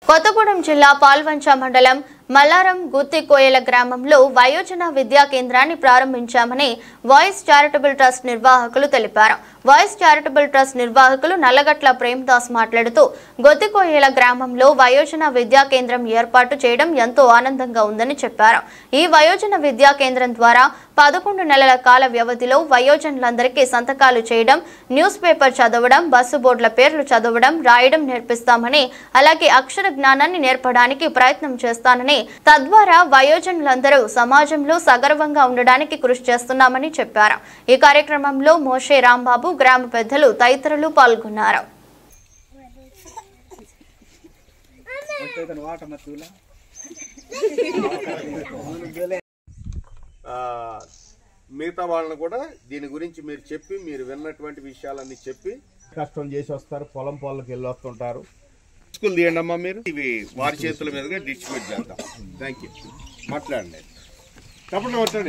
కొత్తగూడెం జిల్లా పాల్వంచ మండలం మల్లారం గుత్తికోయల గ్రామంలో వయోజన విద్యా కేంద్రాన్ని ప్రారంభించామని వాయిస్ చారిటబుల్ ట్రస్ట్ నిర్వాహకులు తెలిపారు. వాయిస్ చారిటబుల్ ట్రస్ట్ నిర్వాహకులు నల్లగట్ల ప్రేమదాస్ మాట్లాడుతూ గుత్తికోయల గ్రామంలో వయోజన విద్యా కేంద్రం ఏర్పాటు చేయడం ఎంతో ఆనందంగా ఉందని చెప్పారు. ఈ వయోజన విద్యా కేంద్రం ద్వారా 11 నెలల కాల వ్యవధిలో వయోజనులందరికీ సంతకాలు చేయడం, న్యూస్ పేపర్ చదవడం, బస్సు బోర్డుల పేర్లు చదవడం, రాయడం నేర్పిస్తామని, అలాగే అక్షర జ్ఞానాన్ని నేర్పడానికి ప్రయత్నం చేస్తానని, తద్వారా వయోజనులందరూ సమాజంలో సగర్వంగా ఉండడానికి కృషి చేస్తున్నామని చెప్పారు. ఈ కార్యక్రమంలో మోషే రాంబాబు, గ్రామ పెద్దలు తదితరులు పాల్గొన్నారు. మిగతా వాళ్ళని కూడా దీని గురించి మీరు చెప్పి, మీరు విన్నటువంటి విషయాలన్నీ చెప్పి కష్టం చేసి వస్తారు, పొలం పొలంకి వెళ్ళి వస్తుంటారు. స్కూల్ తీయండి అమ్మా, మీరు ఇవి వారి చేతుల మీదుగా డిస్ట్రిబ్యూట్ చేద్దాం. Thank you. మాట్లాడండి. తప్పకుండా మాట్లాడి.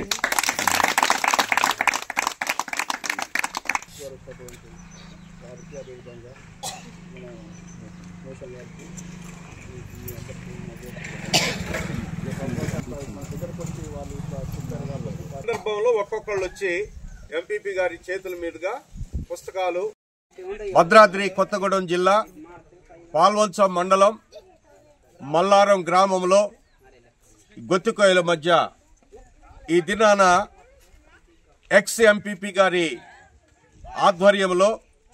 సందర్భంలో ఒక్కొక్కళ్ళు వచ్చి ఎంపీపీ గారి చేతుల మీదుగా పుస్తకాలు. భద్రాద్రి కొత్తగూడెం జిల్లా పాల్వంచ మండలం మల్లారం గ్రామంలో గుత్తికోయల మధ్య ఈ దినాన ఎక్స్ ఎంపీపీ గారి ఆధ్వర్యంలో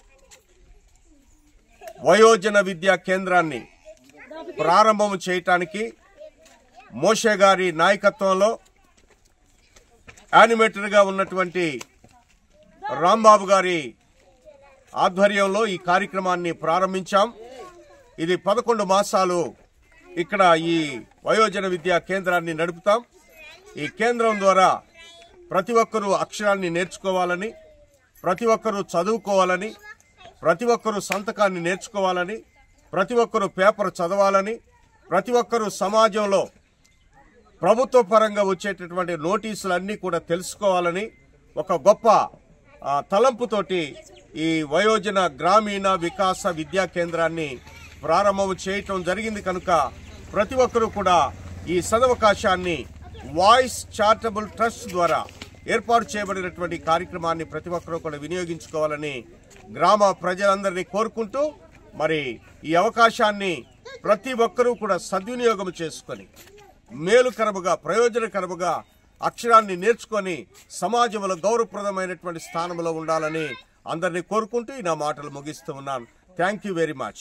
వయోజన విద్యా కేంద్రాన్ని ప్రారంభం చేయటానికి మోషే గారి నాయకత్వంలో యానిమేటర్గా ఉన్నటువంటి రాంబాబు గారి ఆధ్వర్యంలో ఈ కార్యక్రమాన్ని ప్రారంభించాం. ఇది 11 మాసాలు ఇక్కడ ఈ వయోజన విద్యా కేంద్రాన్ని నడుపుతాం. ఈ కేంద్రం ద్వారా ప్రతి ఒక్కరూ అక్షరాన్ని నేర్చుకోవాలని, ప్రతి ఒక్కరూ చదువుకోవాలని, ప్రతి ఒక్కరూ సంతకాన్ని నేర్చుకోవాలని, ప్రతి ఒక్కరూ పేపర్ చదవాలని, ప్రతి ఒక్కరూ సమాజంలో ప్రభుత్వ పరంగా వచ్చేటటువంటి నోటీసులన్నీ కూడా తెలుసుకోవాలని ఒక గొప్ప తలంపుతోటి ఈ వయోజన గ్రామీణ వికాస విద్యా కేంద్రాన్ని ప్రారంభం చేయటం జరిగింది. కనుక ప్రతి ఒక్కరూ కూడా ఈ సదవకాశాన్ని వాయిస్ చారిటబుల్ ట్రస్ట్ ద్వారా ఏర్పాటు చేయబడినటువంటి కార్యక్రమాన్ని ప్రతి ఒక్కరూ కూడా వినియోగించుకోవాలని గ్రామ ప్రజలందరినీ కోరుకుంటూ, మరి ఈ అవకాశాన్ని ప్రతి ఒక్కరూ కూడా సద్వినియోగం చేసుకొని మేలుకరముగా, ప్రయోజనకరముగా అక్షరాన్ని నేర్చుకొని సమాజంలో గౌరవప్రదమైనటువంటి స్థానంలో ఉండాలని అందరినీ కోరుకుంటూ నా మాటలు ముగిస్తూ ఉన్నాను. Thank you very much.